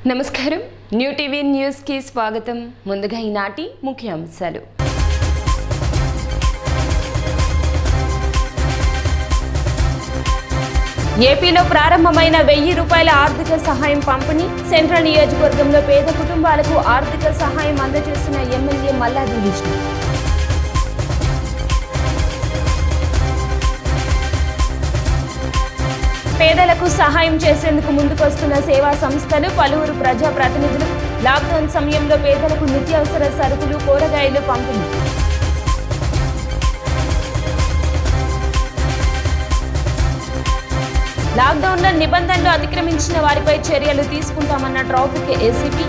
నమస్కారం new TV news కి స్వాగతం ముందుగా ఈనాటి ముఖ్యాంశాలు ఏపీలో ప్రారంభమైన 1000 రూపాయల ఆర్థిక సహాయం పంపిణీ సెంట్రల్ నియోజకవర్గంలో పేద కుటుంబాలకు ఆర్థిక సహాయం అందజేసిన ఎమ్మెల్యే మల్లాది విష్ణు పేదలకు సహాయం చేసేందుకు ముందుకొస్తున్న సేవా సంస్థలు పలువురు ప్రజా ప్రతినిధులు లాక్డౌన్ సమయంలో పేదలకు నిత్యావసర సరుకులు కూరగాయలు పంపిణీ లాక్డౌన్లో నిబంధనలు అతిక్రమించిన వారిపై చర్యలు తీసుకుంటామన్న ట్రాఫిక్ ఏసీపీ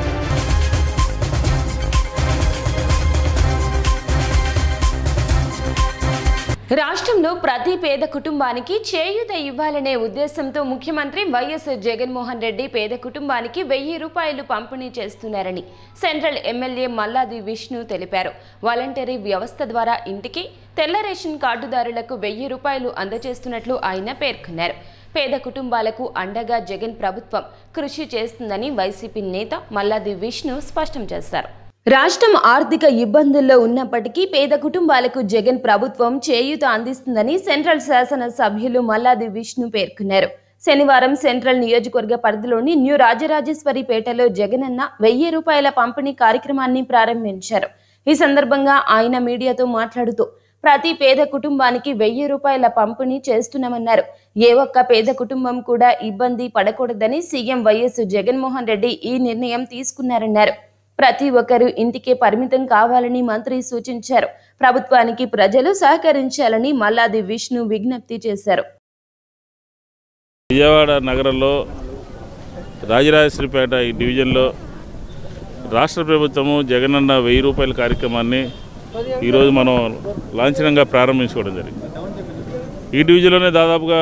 రాష్ట్రంలో ప్రతి పేద కుటుంబానికి చేయూత ఇవ్వాలనే ఉద్దేశంతో ముఖ్యమంత్రి వైఎస్ జగన్మోహన్ రెడ్డి పేద కుటుంబానికి 1000 రూపాయలు పంపిణీ చేస్తున్నారని సెంట్రల్ ఎమ్మెల్యే మల్లాది విష్ణు తెలిపారు. వాలంటరీ వ్యవస్థ ద్వారా ఇంటికి తెల్ల రేషన్ కార్డుదారులకు 1000 రూపాయలు అందజేస్తున్నట్లు ఆయన పేర్కొన్నారు. పేద కుటుంబాలకు అండగా జగన్ ప్రభుత్వం కృషి చేస్తుందని వైసీపీ నేత మల్లాది విష్ణు స్పష్టం చేశారు. రాష్ట్రం ఆర్థిక ఇబ్బందుల్లో ఉన్నప్పటికీ పేద కుటుంబాలకు జగన్ ప్రభుత్వం చేయూత అందిస్తుందని సెంట్రల్ శాసన సభ్యులు మల్లాది విష్ణు పేర్కొన్నారు. శనివారం సెంట్రల్ నియోజకవర్గ పరిధిలోని న్యూ రాజరాజేశ్వరిపేటలో జగనన్న 1000 రూపాయల పంపిణీ కార్యక్రమాన్ని ప్రారంభించారు. ఈ సందర్భంగా ఆయన మీడియాతో మాట్లాడుతూ ప్రతి పేద కుటుంబానికి 1000 రూపాయల పంపిణీ చేస్తున్నామన్నారు. ఏ ఒక్క పేద కుటుంబం కూడా ఇబ్బంది పడకూడదని సీఎం వైఎస్ జగన్మోహన్ రెడ్డి ఈ నిర్ణయం తీసుకున్నారన్నారు. ప్రతి ఒక్కరూ ఇంటికే పరిమితం కావాలని మంత్రి సూచించారు. ప్రభుత్వానికి ప్రజలు సహకరించాలని మల్లాది విష్ణు విజ్ఞప్తి చేశారు. విజయవాడ నగరంలో రాజరాజేశ్వరిపేట ఈ డివిజన్లో రాష్ట్ర ప్రభుత్వము జగనన్న 1000 రూపాయల కార్యక్రమాన్ని ఈరోజు మనం లాంఛనంగా ప్రారంభించుకోవడం జరిగింది. ఈ డివిజన్లోనే దాదాపుగా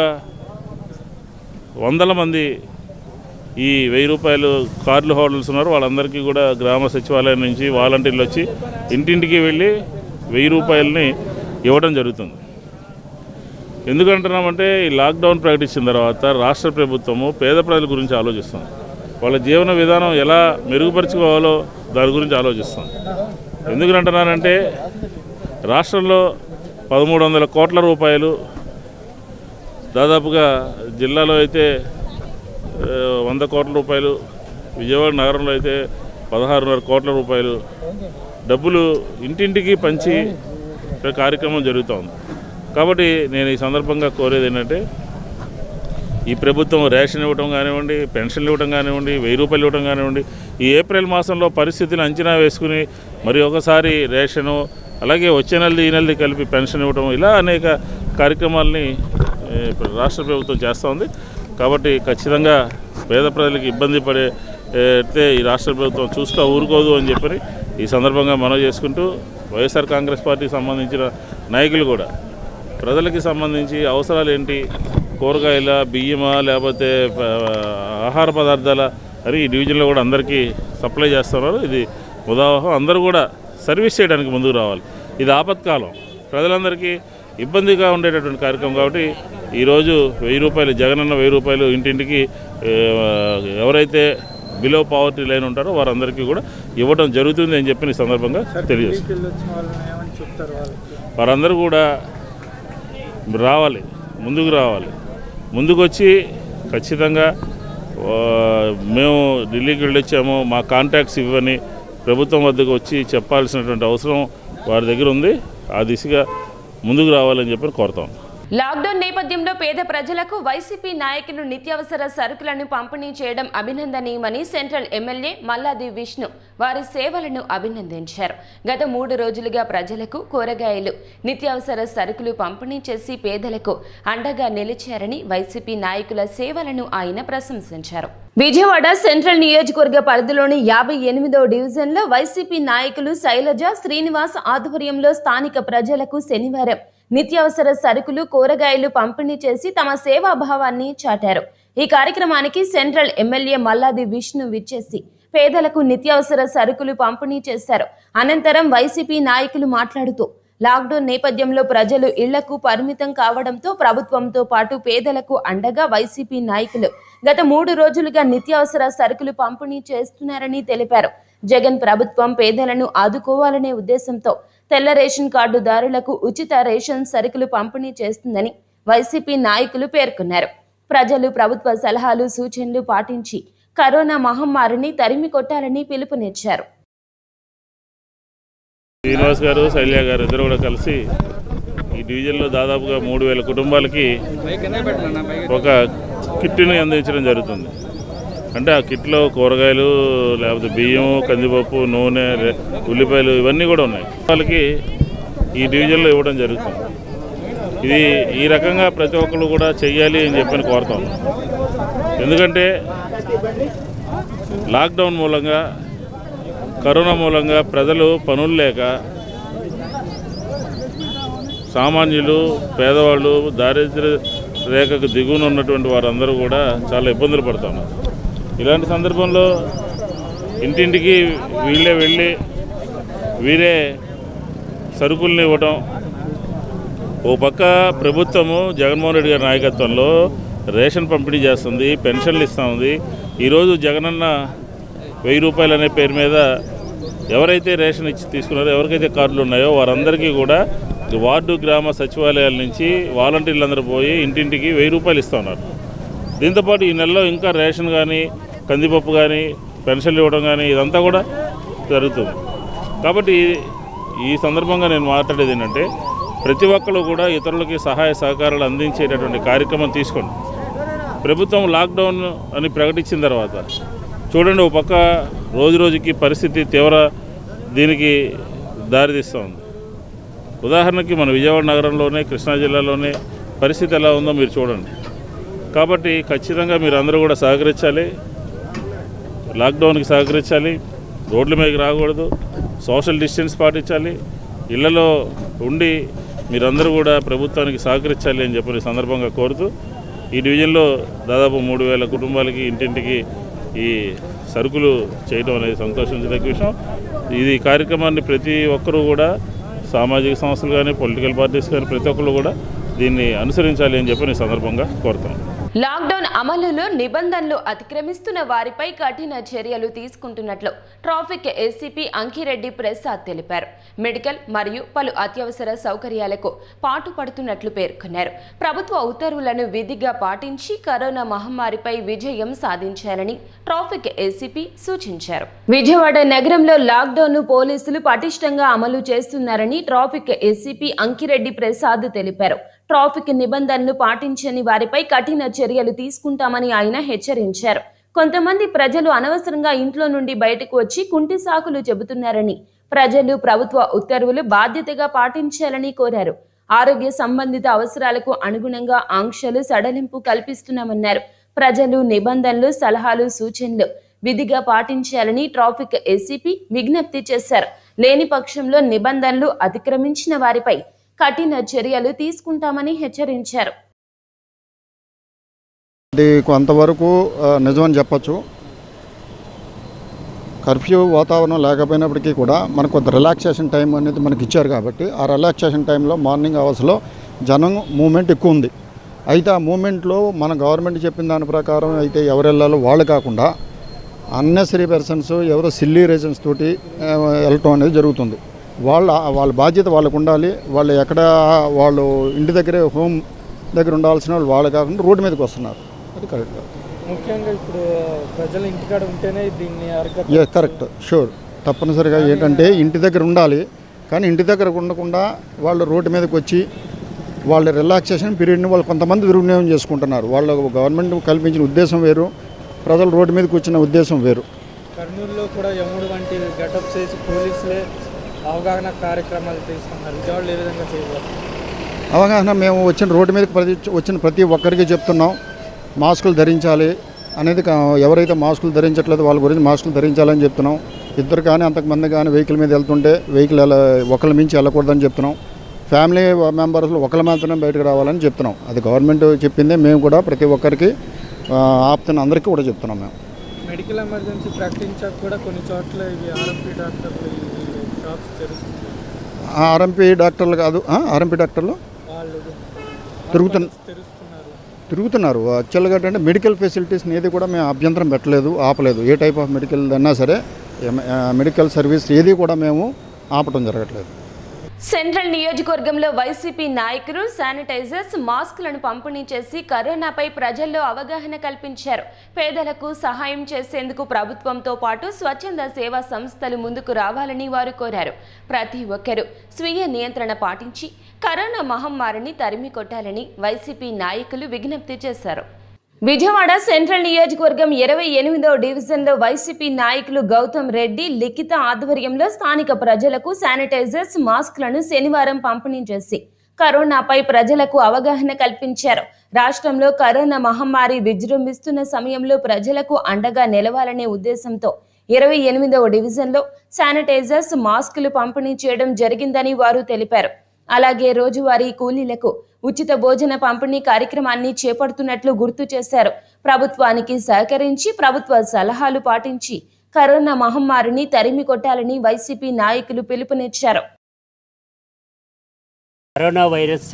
వందల మంది ఈ 1000 రూపాయలు కార్డులు హోల్డర్స్ ఉన్నారు. వాళ్ళందరికీ కూడా గ్రామ సచివాలయం నుంచి వాలంటీర్లు వచ్చి ఇంటింటికి వెళ్ళి 1000 రూపాయలని ఇవ్వడం జరుగుతుంది. ఎందుకంటున్నామంటే ఈ లాక్డౌన్ ప్రకటించిన తర్వాత రాష్ట్ర ప్రభుత్వము పేద ప్రజల గురించి ఆలోచిస్తుంది. వాళ్ళ జీవన విధానం ఎలా మెరుగుపరుచుకోవాలో దాని గురించి ఆలోచిస్తాం. ఎందుకంటున్నానంటే రాష్ట్రంలో 1300 కోట్ల రూపాయలు, దాదాపుగా జిల్లాలో అయితే 100 కోట్ల రూపాయలు, విజయవాడ నగరంలో అయితే 16.5 కోట్ల రూపాయలు డబ్బులు ఇంటింటికి పంచి కార్యక్రమం జరుగుతూ ఉంది. కాబట్టి నేను ఈ సందర్భంగా కోరేది ఏంటంటే ఈ ప్రభుత్వం రేషన్ ఇవ్వడం కానివ్వండి, పెన్షన్లు ఇవ్వడం కానివ్వండి, 1000 రూపాయలు ఇవ్వడం కానివ్వండి, ఈ ఏప్రిల్ మాసంలో పరిస్థితిని అంచనా వేసుకుని మరి ఒకసారి రేషను, అలాగే వచ్చే నెలది ఈ నెలది కలిపి పెన్షన్ ఇవ్వడం, ఇలా అనేక కార్యక్రమాలని రాష్ట్ర ప్రభుత్వం చేస్తూ ఉంది. కాబట్టి ఖచ్చితంగా పేద ప్రజలకు ఇబ్బంది పడితే ఈ రాష్ట్ర ప్రభుత్వం చూస్తూ ఊరుకోదు అని చెప్పి ఈ సందర్భంగా మనవి చేసుకుంటూ, వైఎస్ఆర్ కాంగ్రెస్ పార్టీకి సంబంధించిన నాయకులు కూడా ప్రజలకి సంబంధించి అవసరాలు ఏంటి, కూరగాయల, బియ్యమా, లేకపోతే ఆహార పదార్థాల అని ఈ డివిజన్లో కూడా అందరికీ సప్లై చేస్తున్నారు. ఇది ఉదాహరణ, అందరూ కూడా సర్వీస్ చేయడానికి ముందుకు రావాలి. ఇది ఆపత్కాలం, ప్రజలందరికీ ఇబ్బందిగా ఉండేటటువంటి కార్యక్రమం. కాబట్టి ఈరోజు 1000 రూపాయలు, జగనన్న 1000 రూపాయలు ఇంటింటికి ఎవరైతే బిలో పావర్టీ లైన్ ఉంటారో వారందరికీ కూడా ఇవ్వడం జరుగుతుంది అని చెప్పిన సందర్భంగా తెలియజేస్తారు. వారందరూ కూడా రావాలి, ముందుకు రావాలి. ముందుకు వచ్చి ఖచ్చితంగా మేము ఢిల్లీకి వెళ్ళొచ్చాము, మా కాంటాక్ట్స్ ఇవ్వని ప్రభుత్వం వద్దకు వచ్చి చెప్పాల్సినటువంటి అవసరం వారి దగ్గర ఉంది. ఆ దిశగా ముందుకు రావాలని చెప్పి కోరుతాం. లాక్డౌన్ నేపథ్యంలో పేద ప్రజలకు వైసీపీ నాయకులు నిత్యావసర సరుకులను పంపిణీ చేయడం అభినందనీయమని సెంట్రల్ ఎమ్మెల్యే మల్లాది విష్ణు వారి సేవలను అభినందించారు. గత 3 రోజులుగా ప్రజలకు కూరగాయలు, నిత్యావసర సరుకులు పంపిణీ చేసి పేదలకు అండగా నిలిచారని వైసీపీ నాయకుల సేవలను ఆయన ప్రశంసించారు. విజయవాడ సెంట్రల్ నియోజకవర్గ పరిధిలోని 58వ డివిజన్లో వైసీపీ నాయకులు శైలజ, శ్రీనివాస్ ఆధ్వర్యంలో స్థానిక ప్రజలకు శనివారం నిత్యావసర సరుకులు, కూరగాయలు పంపిణీ చేసి తమ సేవాభావాన్ని చాటారు. ఈ కార్యక్రమానికి సెంట్రల్ ఎమ్మెల్యే మల్లాది విష్ణు విచ్చేసి పేదలకు నిత్యావసర సరుకులు పంపిణీ చేశారు. అనంతరం వైసీపీ నాయకులు మాట్లాడుతూ లాక్డౌన్ నేపథ్యంలో ప్రజలు ఇళ్లకు పరిమితం కావడంతో ప్రభుత్వంతో పాటు పేదలకు అండగా వైసీపీ నాయకులు గత 3 రోజులుగా నిత్యావసర సరుకులు పంపిణీ చేస్తున్నారని తెలిపారు. జగన్ ప్రభుత్వం పేదలను ఆదుకోవాలనే ఉద్దేశంతో తెల్ల రేషన్ కార్డుదారులకు ఉచిత రేషన్ సరుకులు పంపిణీ చేస్తుందని వైసీపీ నాయకులు పేర్కొన్నారు. ప్రజలు ప్రభుత్వ సలహాలు సూచనలు పాటించి కరోనా మహమ్మారిని తరిమి కొట్టాలని పిలుపునిచ్చారు. శ్రీనివాస్ గారు, శైల్య గారు ఇద్దరు కూడా కలిసి ఈ డివిజన్లో దాదాపుగా 3000 కుటుంబాలకి ఒక కిట్ని అందించడం జరుగుతుంది. అంటే ఆ కిట్లో కూరగాయలు, లేకపోతే బియ్యం, కందిపప్పు, నూనె, ఉల్లిపాయలు ఇవన్నీ కూడా ఉన్నాయి. వాళ్ళకి ఈ డివిజన్లో ఇవ్వడం జరుగుతుంది. ఇది ఈ రకంగా ప్రతి ఒక్కరు కూడా చెయ్యాలి అని చెప్పని కోరుతాం. ఎందుకంటే లాక్డౌన్ మూలంగా, కరోనా మూలంగా ప్రజలు పనులు లేక, సామాన్యులు, పేదవాళ్ళు, దారిద్ర్య రేఖకు దిగువన ఉన్నటువంటి వారందరూ కూడా చాలా ఇబ్బందులు పడుతున్నారు. ఇలాంటి సందర్భంలో ఇంటింటికి వీళ్ళే వెళ్ళి వీరే సరుకుల్ని ఇవ్వటం, ఓ పక్క ప్రభుత్వము జగన్మోహన్ రెడ్డి గారి నాయకత్వంలో రేషన్ పంపిణీ చేస్తుంది, పెన్షన్లు ఇస్తూ ఉంది. ఈరోజు జగనన్న 1000 రూపాయలు అనే పేరు మీద ఎవరైతే రేషన్ ఇచ్చి తీసుకున్నారో, ఎవరికైతే కార్డులు ఉన్నాయో వారందరికీ కూడా వార్డు, గ్రామ సచివాలయాల నుంచి వాలంటీర్లందరూ పోయి ఇంటింటికి 1000 రూపాయలు ఇస్తూ ఉన్నారు. దీంతోపాటు ఈ నెలలో ఇంకా రేషన్ కానీ, కందిపప్పు కానీ, పెన్షన్లు ఇవ్వడం కానీ ఇదంతా కూడా జరుగుతుంది. కాబట్టి ఈ సందర్భంగా నేను మాట్లాడేది ఏంటంటే, ప్రతి ఒక్కరు కూడా ఇతరులకి సహాయ సహకారాలు అందించేటటువంటి కార్యక్రమం తీసుకోండి. ప్రభుత్వం లాక్డౌన్ అని ప్రకటించిన తర్వాత చూడండి, ఒక పక్క రోజు రోజుకి పరిస్థితి దీనికి దారితీస్తూ ఉంది. ఉదాహరణకి మన విజయవాడ నగరంలోనే, కృష్ణా జిల్లాలోనే పరిస్థితి ఎలా ఉందో మీరు చూడండి. కాబట్టి ఖచ్చితంగా మీరు అందరూ కూడా సహకరించాలి, లాక్డౌన్కి సహకరించాలి, రోడ్ల మీదకి రాకూడదు, సోషల్ డిస్టెన్స్ పాటించాలి, ఇళ్లలో ఉండి మీరందరూ కూడా ప్రభుత్వానికి సహకరించాలి అని చెప్పి సందర్భంగా కోరుతూ, ఈ డివిజన్లో దాదాపు 3000 కుటుంబాలకి ఇంటింటికి ఈ సరుకులు చేయడం అనేది సంతోషించదగ్గ విషయం. ఇది కార్యక్రమాన్ని ప్రతి ఒక్కరూ కూడా, సామాజిక సంస్థలు కానీ, పొలిటికల్ పార్టీస్ కానీ ప్రతి ఒక్కరు కూడా దీన్ని అనుసరించాలి అని చెప్పి సందర్భంగా కోరుతాను. లాక్డౌన్ అమలులో నిబంధనలు అతిక్రమిస్తున్న వారిపై కఠిన చర్యలు తీసుకుంటున్నట్లు ట్రాఫిక్ ఏసీపీ అంకిరెడ్డి ప్రసాద్ తెలిపారు. మెడికల్ మరియు పలు అత్యవసర సౌకర్యాలకు పాటుపడుతున్నట్లు పేర్కొన్నారు. ప్రభుత్వ ఉత్తర్వులను విధిగా పాటించి కరోనా మహమ్మారిపై విజయం సాధించాలని ట్రాఫిక్ ఏసీపీ సూచించారు. విజయవాడ నగరంలో లాక్డౌన్ పోలీసులు పటిష్టంగా అమలు చేస్తున్నారని ట్రాఫిక్ ఏసీపీ అంకిరెడ్డి ప్రసాద్ తెలిపారు. ట్రాఫిక్ నిబంధనలు పాటించని వారిపై కఠిన చర్యలు తీసుకుంటామని ఆయన హెచ్చరించారు. కొంతమంది ప్రజలు అనవసరంగా ఇంట్లో నుండి బయటకు వచ్చి కుంటి సాకులు చెబుతున్నారని, ప్రజలు ప్రభుత్వ ఉత్తర్వులు బాధ్యతగా పాటించాలని కోరారు. ఆరోగ్య సంబంధిత అవసరాలకు అనుగుణంగా ఆంక్షలు సడలింపు కల్పిస్తున్నామన్నారు. ప్రజలు నిబంధనలు, సలహాలు, సూచనలు విధిగా పాటించాలని ట్రాఫిక్ ఏసీపీ విజ్ఞప్తి చేశారు. లేని పక్షంలో నిబంధనలు అతిక్రమించిన వారిపై కఠిన చర్యలు తీసుకుంటామని హెచ్చరించారు. ఇది కొంతవరకు నిజమని చెప్పచ్చు. కర్ఫ్యూ వాతావరణం లేకపోయినప్పటికీ కూడా మనకు కొంత రిలాక్సేషన్ టైం అనేది మనకి ఇచ్చారు. కాబట్టి ఆ రిలాక్సేషన్ టైంలో మార్నింగ్ అవర్స్లో జనం మూమెంట్ ఎక్కువ ఉంది. అయితే ఆ మూమెంట్లో మన గవర్నమెంట్ చెప్పిన దాని ప్రకారం అయితే ఎవరు వెళ్ళాలో వాళ్ళు కాకుండా అన్నెసరీ పర్సన్స్ ఎవరో సిల్లీ రీజన్స్ తోటి వెళ్ళటం అనేది జరుగుతుంది. వాళ్ళ బాధ్యత వాళ్ళకు ఉండాలి. వాళ్ళు ఎక్కడ వాళ్ళు ఇంటి దగ్గరే హోమ్ దగ్గర ఉండాల్సిన వాళ్ళు కాకుండా రోడ్డు మీదకి వస్తున్నారు. అది కరెక్ట్. ముఖ్యంగా ఇప్పుడు ప్రజలు ఇంటికాడ ఉంటేనే దీన్ని కరెక్ట్, షూర్. తప్పనిసరిగా ఏంటంటే ఇంటి దగ్గర ఉండాలి, కానీ ఇంటి దగ్గర ఉండకుండా వాళ్ళు రోడ్డు మీదకి వచ్చి వాళ్ళ రిలాక్సేషన్ పీరియడ్ని వాళ్ళు కొంతమంది దుర్వినియోగం చేసుకుంటున్నారు. వాళ్ళు గవర్నమెంట్ కల్పించిన ఉద్దేశం వేరు, ప్రజలు రోడ్డు మీదకి వచ్చిన ఉద్దేశం వేరు. కర్నూలులో కూడా యముడు వంటి గెటప్ చేసి పోలీసులే అవగాహన కార్యక్రమాలు తీసుకున్నారు. విజయవాడలో ఏ విధంగా చేయగలరు? అవగాహన మేము రోడ్డు మీదకి వచ్చిన ప్రతి ఒక్కరికి చెప్తున్నాం, మాస్కులు ధరించాలి అనేది. ఎవరైతే మాస్కులు ధరించట్లేదు వాళ్ళ గురించి మాస్కులు ధరించాలని చెప్తున్నాం. ఇద్దరు కానీ అంతకుమంది కానీ వెహికల్ మీద వెళ్తుంటే వెహికల్ ఒకళ్ళ మించి వెళ్ళకూడదని చెప్తున్నాం. ఫ్యామిలీ మెంబర్స్లో ఒకళ్ళ మాత్రమే బయటకు రావాలని చెప్తున్నాం. అది గవర్నమెంట్ చెప్పిందే, మేము కూడా ప్రతి ఒక్కరికి ఆపుతున్న అందరికీ కూడా చెప్తున్నాం. మేము మెడికల్ ఎమర్జెన్సీ ప్రకటించాక కూడా కొన్ని చోట్ల ఇవి ఆర్ఎంపీ డాక్టర్లు షాప్స్ తెరుస్తుంది. ఆర్ఎంపీ డాక్టర్లు కాదు, ఆర్ఎంపీ డాక్టర్లు తిరుగుతున్నారు. యాక్చువల్గా అంటే మెడికల్ ఫెసిలిటీస్ని ఏది కూడా మేము అభ్యంతరం పెట్టలేదు, ఆపలేదు. ఏ టైప్ ఆఫ్ మెడికల్ అన్నా సరే మెడికల్ సర్వీస్ ఏది కూడా మేము ఆపటం జరగట్లేదు. సెంట్రల్ నియోజకవర్గంలో వైసీపీ నాయకులు శానిటైజర్స్, మాస్కులను పంపిణీ చేసి కరోనాపై ప్రజల్లో అవగాహన కల్పించారు. పేదలకు సహాయం చేసేందుకు ప్రభుత్వంతో పాటు స్వచ్ఛంద సేవా సంస్థలు ముందుకు రావాలని వారు కోరారు. ప్రతి ఒక్కరూ స్వీయ నియంత్రణ పాటించి కరోనా మహమ్మారిని తరిమి కొట్టాలని వైసీపీ నాయకులు విజ్ఞప్తి చేశారు. విజయవాడ సెంట్రల్ నియోజకవర్గం 28వ డివిజన్లో వైసీపీ నాయకులు గౌతమ్ రెడ్డి, లిఖిత ఆధ్వర్యంలో స్థానిక ప్రజలకు శానిటైజర్స్, మాస్కులను శనివారం పంపిణీ చేసి కరోనాపై ప్రజలకు అవగాహన కల్పించారు. రాష్ట్రంలో కరోనా మహమ్మారి విజృంభిస్తున్న సమయంలో ప్రజలకు అండగా నిలవాలనే ఉద్దేశంతో 28వ డివిజన్లో శానిటైజర్స్, మాస్కులు పంపిణీ చేయడం జరిగిందని వారు తెలిపారు. అలాగే రోజువారీ కూలీలకు ఉచిత భోజన పంపిణీ కార్యక్రమాన్ని చేపడుతున్నట్లు గుర్తు చేశారు. ప్రభుత్వానికి సహకరించి ప్రభుత్వ సలహాలు పాటించి కరోనా మహమ్మారిని తరిమి కొట్టాలని వైసీపీ నాయకులు పిలుపునిచ్చారు. కరోనా వైరస్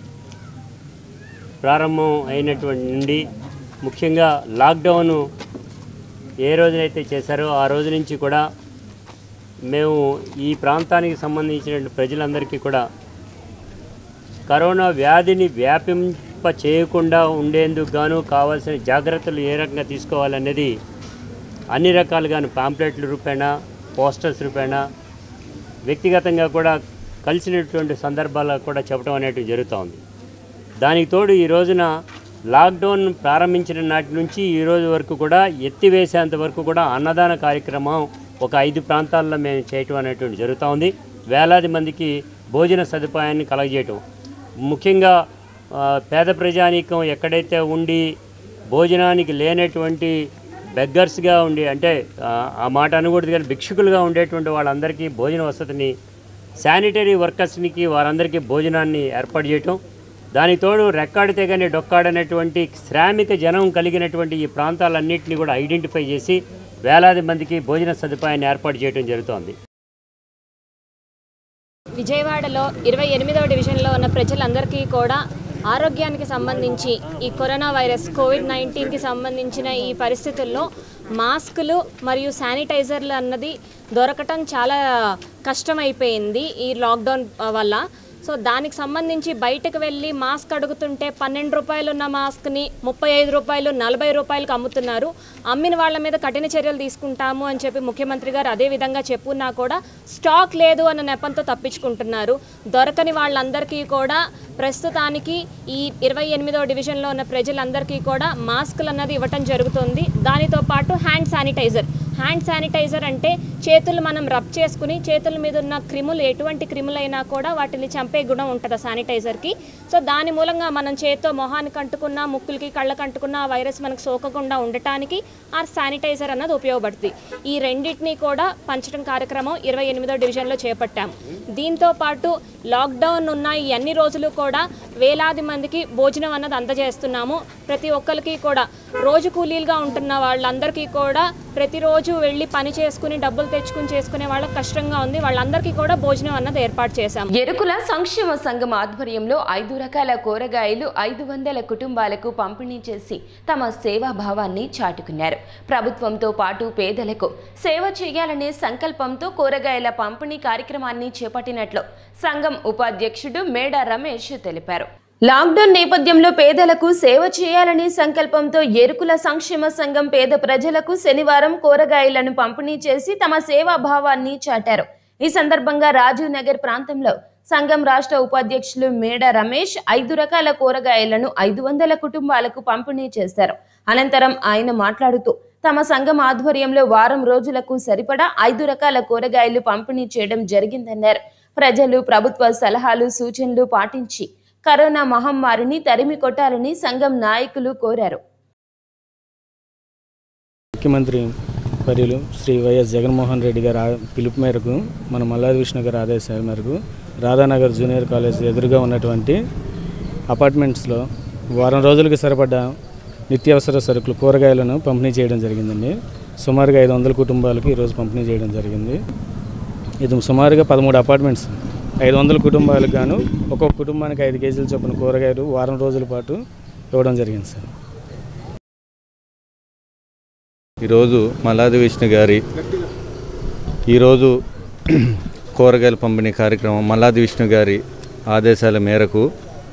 ప్రారంభం అయినటువంటి నుండి ముఖ్యంగా లాక్డౌన్ ఏ రోజునైతే చేశారో ఆ రోజు నుంచి కూడా మేము ఈ ప్రాంతానికి సంబంధించిన ప్రజలందరికీ కూడా కరోనా వ్యాధిని వ్యాపింప చేయకుండా ఉండేందుకు గాను కావాల్సిన జాగ్రత్తలు ఏ రకంగా తీసుకోవాలనేది అన్ని రకాలుగాను పాంప్లెట్ల రూపేణా, పోస్టర్స్ రూపేణా, వ్యక్తిగతంగా కూడా కలిసినటువంటి సందర్భాల్లో కూడా చెప్పడం అనేటివి జరుగుతూ ఉంది. దానికి తోడు ఈ రోజున లాక్డౌన్ ప్రారంభించిన నాటి నుంచి ఈ రోజు వరకు కూడా ఎత్తివేసేంత వరకు కూడా అన్నదాన కార్యక్రమం ఒక 5 ప్రాంతాల్లో మేము చేయటం అనేటువంటి జరుగుతూ ఉంది. వేలాది మందికి భోజన సదుపాయాన్ని కలగజేయటం, ముఖ్యంగా పేద ప్రజానీకం ఎక్కడైతే ఉండి భోజనానికి లేనటువంటి బెగ్గర్స్గా ఉండి, అంటే ఆ మాట అనకూడదు కానీ భిక్షుకులుగా ఉండేటువంటి వాళ్ళందరికీ భోజన వసతిని, శానిటరీ వర్కర్స్కి వారందరికీ భోజనాన్ని ఏర్పాటు చేయటం, దానికి తోడు రెక్కాడితే కానీ డొక్కాడనేటువంటి శ్రామిక జనం కలిగినటువంటి ఈ ప్రాంతాలన్నింటినీ కూడా ఐడెంటిఫై చేసి వేలాది మందికి భోజన సదుపాయాన్ని ఏర్పాటు చేయడం జరుగుతోంది. విజయవాడలో 28వ డివిజన్లో ఉన్న ప్రజలందరికీ కూడా ఆరోగ్యానికి సంబంధించి ఈ కరోనా వైరస్ కోవిడ్-19కి సంబంధించిన ఈ పరిస్థితుల్లో మాస్కులు మరియు శానిటైజర్లు అన్నది దొరకటం చాలా కష్టమైపోయింది ఈ లాక్డౌన్ వల్ల. సో దానికి సంబంధించి బయటకు వెళ్ళి మాస్క్ అడుగుతుంటే 12 రూపాయలు ఉన్న మాస్క్ని 35 రూపాయలు 40 రూపాయలకు అమ్ముతున్నారు. అమ్మిన వాళ్ళ మీద కఠిన చర్యలు తీసుకుంటాము అని చెప్పి ముఖ్యమంత్రి గారు అదే విధంగా చెప్పున్నా కూడా స్టాక్ లేదు అన్న నెపంతో తప్పించుకుంటున్నారు. దొరకని వాళ్ళందరికీ కూడా ప్రస్తుతానికి ఈ 28వ డివిజన్లో ఉన్న ప్రజలందరికీ కూడా మాస్కులు అన్నది ఇవ్వటం జరుగుతుంది. దానితో పాటు హ్యాండ్ శానిటైజర్ అంటే చేతులు మనం రబ్ చేసుకుని చేతుల మీద ఉన్న క్రిములు, ఎటువంటి క్రిములైనా కూడా వాటిని చంపే గుణం ఉంటుంది శానిటైజర్కి. సో దాని మూలంగా మనం చేతితో మొహానికి అంటుకున్న, ముక్కులకి కళ్ళకు అంటుకున్న ఆ వైరస్ మనకు సోకకుండా ఉండటానికి ఆ శానిటైజర్ అన్నది ఉపయోగపడుతుంది. ఈ రెండింటినీ కూడా పంచడం కార్యక్రమం 28వ డివిజన్లో చేపట్టాము. దీంతో పాటు లాక్డౌన్ ఉన్న ఈ అన్ని రోజులు కూడా వేలాది మందికి భోజనం అన్నది అందజేస్తున్నాము. ప్రతి ఒక్కరికి కూడా రోజు కూలీలుగా ఉంటున్న వాళ్ళందరికీ కూడా ప్రతిరోజు వెళ్ళి పని చేసుకుని డబ్బులు తెచ్చుకుని చేసుకునే వాళ్ళకి కష్టంగా ఉంది. వాళ్ళందరికీ కూడా భోజనం అన్నది ఏర్పాటు చేశాం. ఎరుకుల సంక్షేమ సంఘం ఆధ్వర్యంలో 5 రకాల కూరగాయలు 500 కుటుంబాలకు పంపిణీ చేసి తమ సేవాభావాన్ని చాటుకున్నారు. ప్రభుత్వంతో పాటు పేదలకు సేవ చేయాలనే సంకల్పంతో కూరగాయల పంపిణీ కార్యక్రమాన్ని చేపట్టినట్లు సంఘం ఉపాధ్యక్షుడు మేడ రమేష్ తెలిపారు. లాక్డౌన్ నేపథ్యంలో పేదలకు సేవ చేయాలనే సంకల్పంతో ఎరుకుల సంక్షేమ సంఘం పేద ప్రజలకు శనివారం కూరగాయలను పంపిణీ చేసి తమ సేవాభావాన్ని చాటారు. ఈ సందర్భంగా రాజీవ్ నగర్ ప్రాంతంలో సంఘం రాష్ట్ర ఉపాధ్యక్షులు మేడ రమేష్ 5 రకాల కూరగాయలను 500 కుటుంబాలకు పంపిణీ చేశారు. అనంతరం ఆయన మాట్లాడుతూ తమ సంఘం ఆధ్వర్యంలో వారం రోజులకు సరిపడా 5 రకాల కూరగాయలు పంపిణీ చేయడం జరిగిందన్నారు. ప్రజలు ప్రభుత్వ సలహాలు, సూచనలు పాటించి కరోనా మహమ్మారిని తరిమి కొట్టాలని సంఘం నాయకులు కోరారు. ముఖ్యమంత్రి వర్యులు శ్రీ వైఎస్ జగన్మోహన్ రెడ్డి గారి పిలుపు మేరకు మన మల్లాది విష్ణు గారి ఆదేశాల మేరకు రాధానగర్ జూనియర్ కాలేజ్ ఎదురుగా ఉన్నటువంటి అపార్ట్మెంట్స్లో వారం రోజులకి సరిపడ్డ నిత్యావసర సరుకులు కూరగాయలను పంపిణీ చేయడం జరిగిందండి. సుమారుగా 500 కుటుంబాలకు ఈరోజు పంపిణీ చేయడం జరిగింది. ఇది సుమారుగా 13 అపార్ట్మెంట్స్ 500 కుటుంబాలకు గాను ఒక్కొక్క కుటుంబానికి 5 కేజీల చొప్పున కూరగాయలు వారం రోజుల పాటు ఇవ్వడం జరిగింది సార్. ఈరోజు మల్లాది విష్ణు గారి ఈరోజు కూరగాయల పంపిణీ కార్యక్రమం మల్లాది విష్ణు గారి ఆదేశాల మేరకు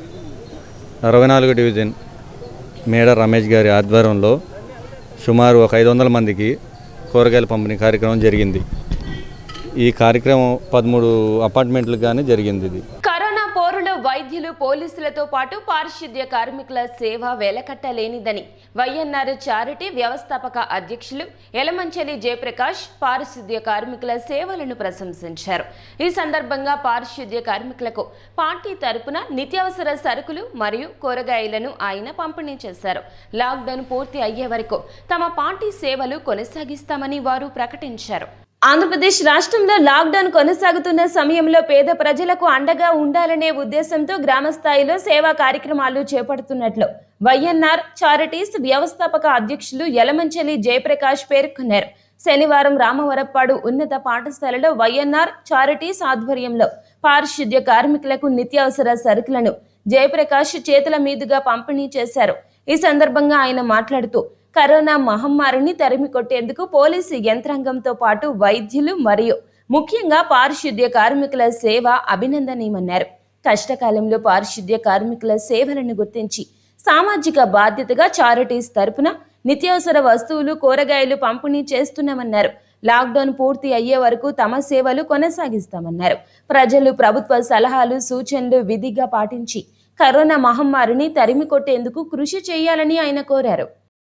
64 డివిజన్ మేడ రమేష్ గారి ఆధ్వర్యంలో సుమారు ఒక 500 మందికి కూరగాయల పంపిణీ కార్యక్రమం జరిగింది. ఈ కార్యక్రమం 13 అపార్ట్మెంట్లకు కానీ జరిగింది. ఇది కరోనా పోరులో వైద్యులు పోలీసులతో పాటు పారిశుద్ధ్య కార్మికుల సేవ వెలకట్టలేనిదని వైఎన్ఆర్ చారిటీ వ్యవస్థాపక అధ్యక్షులు యలమంచిలి జయప్రకాష్ పారిశుద్ధ్య కార్మికుల సేవలను ప్రశంసించారు. ఈ సందర్భంగా పారిశుద్ధ్య కార్మికులకు పార్టీ తరపున నిత్యావసర సరుకులు మరియు కూరగాయలను ఆయన పంపిణీ చేశారు. లాక్డౌన్ పూర్తి అయ్యే వరకు తమ పార్టీ సేవలు కొనసాగిస్తామని వారు ప్రకటించారు. ఆంధ్రప్రదేశ్ రాష్ట్రంలో లాక్డౌన్ కొనసాగుతున్న సమయంలో పేద ప్రజలకు అండగా ఉండాలనే ఉద్దేశంతో గ్రామ స్థాయిలో సేవా కార్యక్రమాలు చేపడుతున్నట్లు వైఎన్ఆర్ చారిటీస్ వ్యవస్థాపక అధ్యక్షులు యలమంచిలి జయప్రకాష్ పేర్కొన్నారు. శనివారం రామవరప్పాడు ఉన్నత పాఠశాలలో వైఎన్ఆర్ చారిటీస్ ఆధ్వర్యంలో పారిశుద్ధ్య కార్మికులకు నిత్యావసర సరుకులను జయప్రకాష్ చేతుల మీదుగా పంపిణీ చేశారు. ఈ సందర్భంగా ఆయన మాట్లాడుతూ కరోనా మహమ్మారిని తరిమి కొట్టేందుకు పోలీసు యంత్రాంగంతో పాటు వైద్యులు మరియు ముఖ్యంగా పారిశుద్ధ్య కార్మికుల సేవ అభినందనీయమన్నారు. కష్టకాలంలో పారిశుద్ధ్య కార్మికుల సేవలను గుర్తించి సామాజిక బాధ్యతగా చారిటీస్ తరపున నిత్యావసర వస్తువులు కూరగాయలు పంపిణీ చేస్తున్నామన్నారు. లాక్డౌన్ పూర్తి అయ్యే వరకు తమ సేవలు కొనసాగిస్తామన్నారు. ప్రజలు ప్రభుత్వ సలహాలు సూచనలు విధిగా పాటించి కరోనా మహమ్మారిని తరిమి కొట్టేందుకు కృషి చేయాలని ఆయన కోరారు.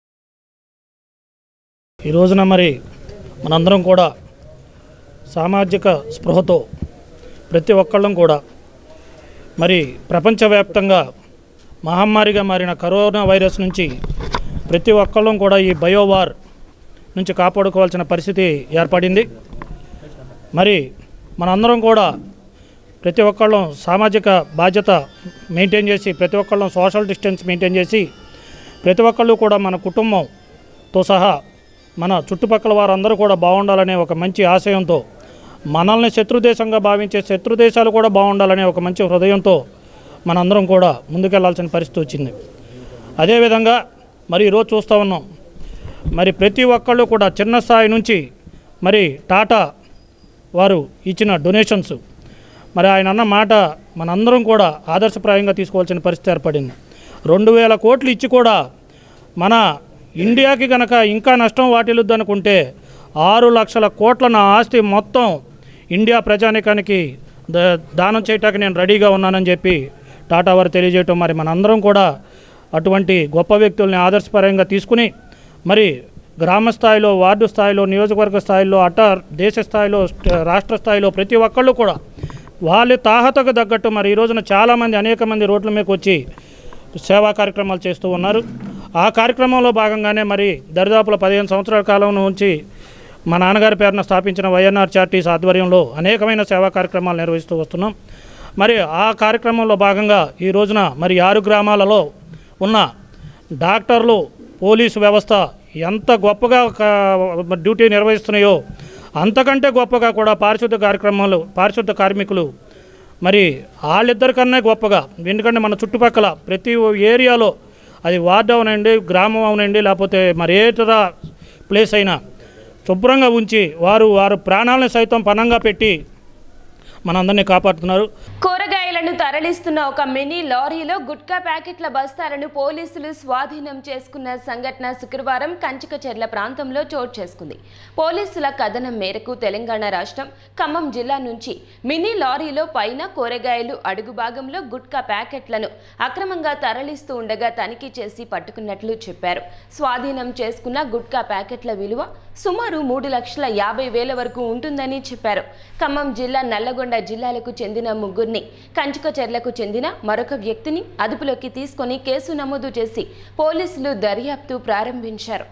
ఈ రోజున మరి మనందరం కూడా సామాజిక స్పృహతో ప్రతి ఒక్కళ్ళం కూడా మరి ప్రపంచవ్యాప్తంగా మహమ్మారిగా మారిన కరోనా వైరస్ నుంచి ప్రతి ఒక్కళ్ళం కూడా ఈ బయోవార్ నుంచి కాపాడుకోవాల్సిన పరిస్థితి ఏర్పడింది. మరి మనందరం కూడా ప్రతి ఒక్కళ్ళం సామాజిక బాధ్యత మెయింటైన్ చేసి ప్రతి ఒక్కళ్ళం సోషల్ డిస్టెన్స్ మెయింటైన్ చేసి ప్రతి ఒక్కళ్ళు కూడా మన కుటుంబంతో సహా మన చుట్టుపక్కల వారందరూ కూడా బాగుండాలనే ఒక మంచి ఆశయంతో మనల్ని శత్రుదేశంగా భావించే శత్రుదేశాలు కూడా బాగుండాలనే ఒక మంచి హృదయంతో మనందరం కూడా ముందుకెళ్లాల్సిన పరిస్థితి వచ్చింది. అదేవిధంగా మరి ఈరోజు చూస్తూ ఉన్నాం, మరి ప్రతి ఒక్కళ్ళు కూడా చిన్న స్థాయి నుంచి మరి టాటా వారు ఇచ్చిన డొనేషన్స్ మరి ఆయన అన్న మాట మనందరం కూడా ఆదర్శప్రాయంగా తీసుకోవాల్సిన పరిస్థితి ఏర్పడింది. 2000 కోట్లు ఇచ్చి కూడా మన ఇండియాకి కనుక ఇంకా నష్టం వాటిల్లుద్ది అనుకుంటే 6 లక్షల కోట్ల నా ఆస్తి మొత్తం ఇండియా ప్రజానికానికి దానం చేయటానికి నేను రెడీగా ఉన్నానని చెప్పి టాటా వారు తెలియజేయటం, మరి మనందరం కూడా అటువంటి గొప్ప వ్యక్తుల్ని ఆదర్శపరంగా తీసుకుని మరి గ్రామ స్థాయిలో, వార్డు స్థాయిలో, నియోజకవర్గ స్థాయిలో, దేశ స్థాయిలో, రాష్ట్ర స్థాయిలో ప్రతి ఒక్కళ్ళు కూడా వాళ్ళ తాహతకు తగ్గట్టు మరి ఈ రోజున చాలామంది అనేక మంది రోడ్ల మీదకి వచ్చి సేవా కార్యక్రమాలు చేస్తూ ఉన్నారు. ఆ కార్యక్రమంలో భాగంగానే మరి దరిదాపుల 15 సంవత్సరాల కాలం నుంచి మా నాన్నగారి పేరున స్థాపించిన వైఎన్ఆర్ చారిటీస్ ఆధ్వర్యంలో అనేకమైన సేవా కార్యక్రమాలు నిర్వహిస్తూ వస్తున్నాం. మరి ఆ కార్యక్రమంలో భాగంగా ఈ రోజున మరి 6 గ్రామాలలో ఉన్న డాక్టర్లు, పోలీసు వ్యవస్థ ఎంత గొప్పగా డ్యూటీ నిర్వహిస్తున్నాయో అంతకంటే గొప్పగా కూడా పారిశుద్ధ కార్మికులు మరి వాళ్ళిద్దరికన్నా గొప్పగా, ఎందుకంటే మన చుట్టుపక్కల ప్రతి ఏరియాలో అది వార్డు అవనండి, గ్రామం అవనండి, లేకపోతే మరి ఏటర ప్లేస్ అయినా శుభ్రంగా ఉంచి వారు ప్రాణాలను సైతం పణంగా పెట్టి మనందరినీ కాపాడుతున్నారు. కూరగాయలను తరలిస్తున్న ఒక మినీ లారీలో గుట్కా ప్యాకెట్ల బస్తాలను పోలీసులు స్వాధీనం చేసుకున్న సంఘటన శుక్రవారం కంచికచెర్ల ప్రాంతంలో చోటు చేసుకుంది. పోలీసుల కథనం మేరకు తెలంగాణ రాష్ట్రం ఖమ్మం జిల్లా నుంచి మినీ లారీలో పైన కూరగాయలు, అడుగు భాగంలో గుట్కా ప్యాకెట్లను అక్రమంగా తరలిస్తూ ఉండగా తనిఖీ చేసి పట్టుకున్నట్లు చెప్పారు. స్వాధీనం చేసుకున్న గుట్కా ప్యాకెట్ల విలువ సుమారు 3,50,000 వరకు ఉంటుందని చెప్పారు. ఖమ్మం జిల్లా, నల్లగొండ జిల్లాలకు చెందిన ముగ్గురిని, కంచికచెర్లకు చెందిన మరొక వ్యక్తిని అదుపులోకి తీసుకొని కేసు నమోదు చేసి పోలీసులు దర్యాప్తు ప్రారంభించారు.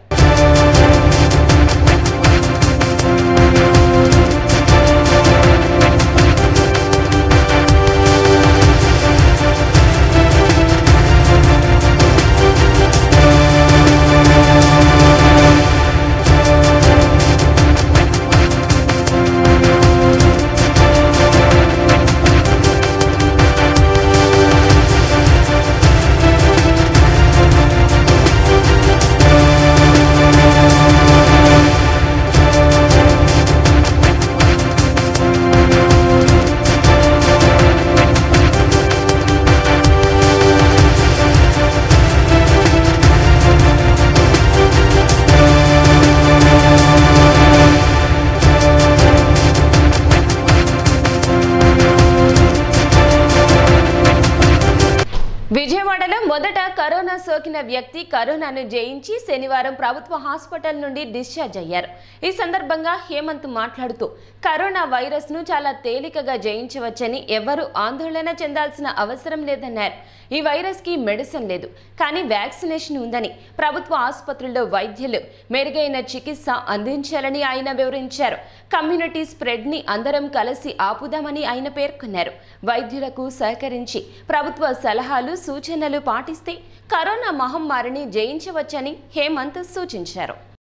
సోకిన వ్యక్తి కరోనాను జయించి శనివారం ప్రభుత్వ హాస్పిటల్ నుండి డిశ్చార్జ్ అయ్యారు. ఈ సందర్భంగా హేమంత్ మాట్లాడుతూ కరోనా వైరస్ ను చాలా తేలికగా జయించవచ్చని ఎవరూ ఆందోళన చెందాల్సిన అవసరం లేదన్నారు. ఈ వైరస్ కి మెడిసిన్ లేదు, కానీ వ్యాక్సినేషన్ ఉందని, ప్రభుత్వ ఆసుపత్రుల్లో వైద్యులు మెరుగైన చికిత్స అందించాలని ఆయన వివరించారు. కమ్యూనిటీ స్ప్రెడ్ ని అందరం కలిసి ఆపుదామని ఆయన పేర్కొన్నారు. వైద్యులకు సహకరించి ప్రభుత్వ సలహాలు సూచనలు పాటిస్తే కరోనా మహమ్మారిని జయించవచ్చని హేమంత్ సూచించారు.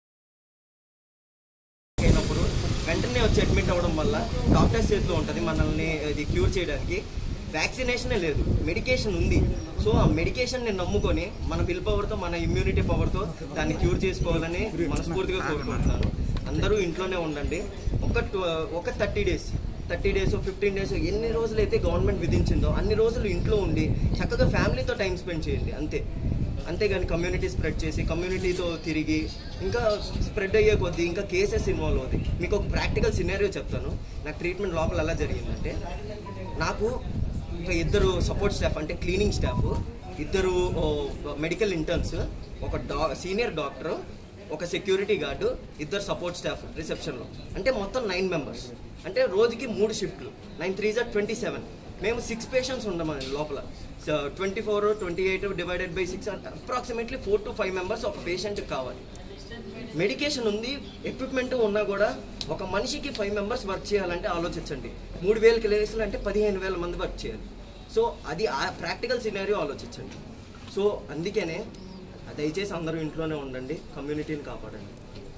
వెంటనే వచ్చి అడ్మిట్ అవ్వడం వల్ల డాక్టర్స్ చేతిలో ఉంటుంది మనల్ని ఇది క్యూర్ చేయడానికి. వ్యాక్సినేషనే లేదు, మెడికేషన్ ఉంది. సో ఆ మెడికేషన్ని నమ్ముకొని మన విల్ పవర్తో, మన ఇమ్యూనిటీ పవర్తో దాన్ని క్యూర్ చేసుకోవాలని మనస్ఫూర్తిగా కోరుకుంటున్నాను. అందరూ ఇంట్లోనే ఉండండి. ఒక 30 డేస్ 15 డేస్ ఎన్ని రోజులైతే గవర్నమెంట్ విధించిందో అన్ని రోజులు ఇంట్లో ఉండి చక్కగా ఫ్యామిలీతో టైం స్పెండ్ చేయండి, అంతేగాని కమ్యూనిటీ స్ప్రెడ్ చేసి కమ్యూనిటీతో తిరిగి ఇంకా స్ప్రెడ్ అయ్యే కొద్దీ ఇంకా కేసెస్ ఇన్వాల్వ్ అవుతాయి. మీకు ఒక ప్రాక్టికల్ సినారియో చెప్తాను. నాకు ట్రీట్మెంట్ లోపల ఎలా జరిగిందంటే, నాకు ఒక 2 సపోర్ట్ స్టాఫ్, అంటే క్లీనింగ్ స్టాఫ్, 2 మెడికల్ ఇంటర్న్స్, ఒక సీనియర్ డాక్టర్, ఒక సెక్యూరిటీ గార్డు, 2 సపోర్ట్ స్టాఫ్ రిసెప్షన్లో, అంటే మొత్తం 9 మెంబర్స్. అంటే రోజుకి 3 షిఫ్ట్లు, 9 3 27. మేము 6 పేషెంట్స్ ఉండమని లోపల. 24 28 డివైడెడ్ బై 6 అంటే అప్రాక్సిమేట్లీ 4 to 5 మెంబర్స్ ఒక పేషెంట్కి కావాలి. మెడికేషన్ ఉంది, ఎక్విప్మెంట్ ఉన్నా కూడా ఒక మనిషికి 5 మెంబర్స్ వర్క్ చేయాలంటే ఆలోచించండి. 3000 కేసులు అంటే 15,000 మంది వర్క్ చేయాలి. సో అది ఆ ప్రాక్టికల్ సినారియో ఆలోచించండి. సో అందుకనే దయచేసి అందరూ ఇంట్లోనే ఉండండి, కమ్యూనిటీని కాపాడండి.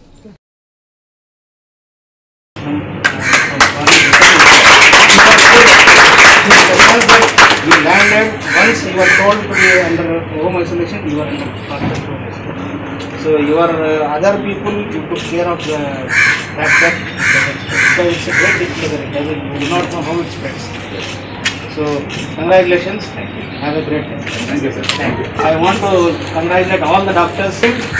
You landed once you were told to be under home isolation, you were under hospital. So your other people, you took care of the that so it's a great discovery. You do not know how it spreads. So congratulations. Have a great day. Thank you, sir. Thank you. I want to congratulate all the doctors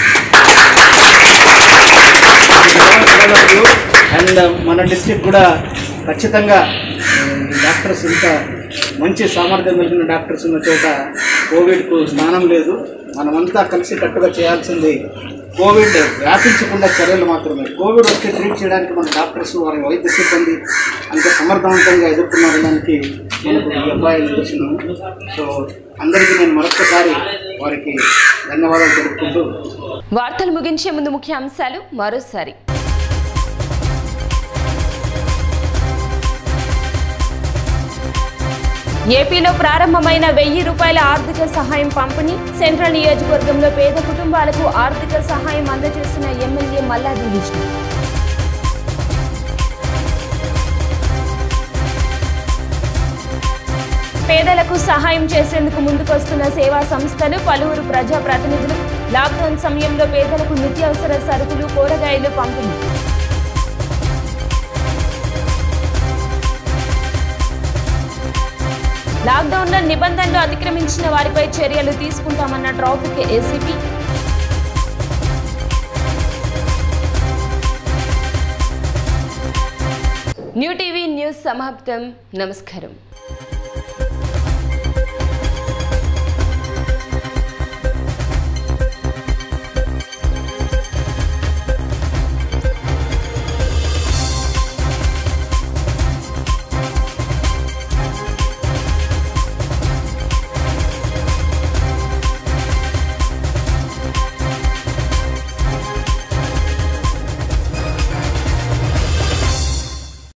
and మన district కూడా ఖచ్చితంగా doctors ఇంత మంచి సామర్థ్యం కలిగిన doctors ఉన్న చోట కోవిడ్కు స్థానం లేదు. మనమంతా కలిసి కట్టుగా చేయాల్సింది కోవిడ్ వ్యాపించకుండా చర్యలు మాత్రమే. కోవిడ్ వస్తే ట్రీట్ చేయడానికి మన డాక్టర్స్, వారి వైద్య సిబ్బంది అంత సమర్థవంతంగా ఎదుర్కొన్నారనడానికి మనకు ఈ అబ్బాయి నిదర్శనం. సో అందరికీ నేను మరొకసారి వారికి ధన్యవాదాలు తెలుపుకుంటూ వార్తలు ముగించే ముందు ముఖ్య అంశాలు మరోసారి. ఏపీలో ప్రారంభమైన 1000 రూపాయల ఆర్థిక సహాయం పంపిణీ. సెంట్రల్ నియోజకవర్గంలో పేద కుటుంబాలకు ఆర్థిక సహాయం అందజేసిన ఎమ్మెల్యే మల్లాది విష్ణు. పేదలకు సహాయం చేసేందుకు ముందుకొస్తున్న సేవా సంస్థలు, పలువురు ప్రజాప్రతినిధులు. లాక్డౌన్ సమయంలో పేదలకు నిత్యావసర సరుకులు, కూరగాయలు పంపిణీ. లాక్డౌన్లో నిబంధనలు అతిక్రమించిన వారిపై చర్యలు తీసుకుంటామన్న traffic ACP. New TV news సమాప్తం. నమస్కారం.